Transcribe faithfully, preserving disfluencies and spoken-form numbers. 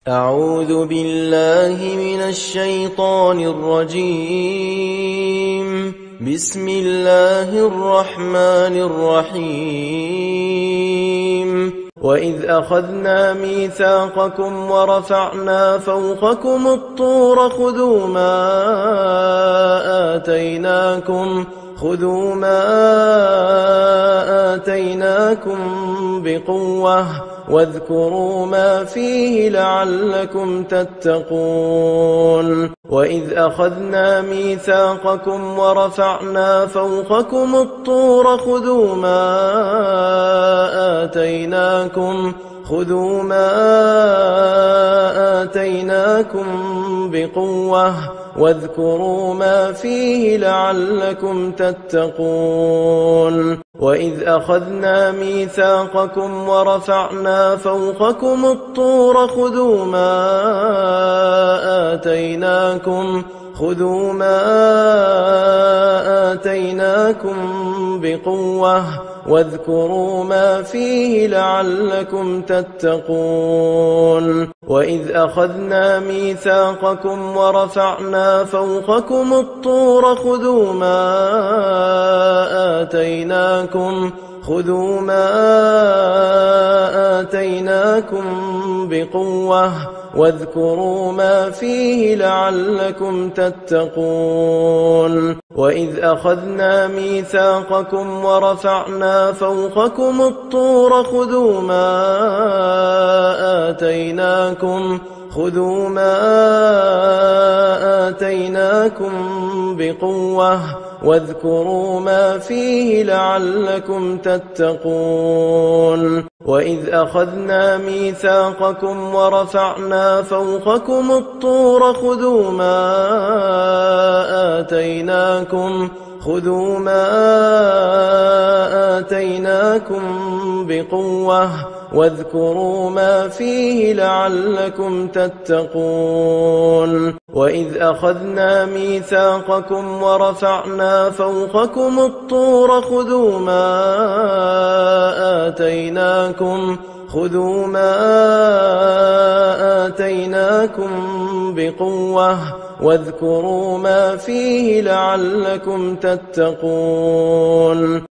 أعوذ بالله من الشيطان الرجيم. بسم الله الرحمن الرحيم. وإذ أخذنا ميثاقكم ورفعنا فوقكم الطور خذوا ما آتيناكم خذوا ما آتيناكم بقوة واذكروا ما فيه لعلكم تتقون. وإذ أخذنا ميثاقكم ورفعنا فوقكم الطور خذوا ما آتيناكم خذوا ما آتيناكم بقوة واذكروا ما فيه لعلكم تتقون. وإذ أخذنا ميثاقكم ورفعنا فوقكم الطور خذوا ما آتيناكم خذوا ما آتيناكم بقوة واذكروا ما فيه لعلكم تتقون. وإذ أخذنا ميثاقكم ورفعنا فوقكم الطور خذوا ما آتيناكم خذوا ما آتيناكم بقوة واذكروا ما فيه لعلكم تتقون. وإذ أخذنا ميثاقكم ورفعنا فوقكم الطور خذوا ما آتيناكم خذوا ما آتيناكم بقوة واذكروا ما فيه لعلكم تتقون. وإذ أخذنا ميثاقكم ورفعنا فوقكم الطور خذوا ما آتيناكم خذوا ما آتيناكم بقوة واذكروا ما فيه لعلكم تتقون. وإذ أخذنا ميثاقكم ورفعنا فوقكم الطور خذوا ما آتيناكم خذوا ما آتيناكم بقوة واذكروا ما فيه لعلكم تتقون.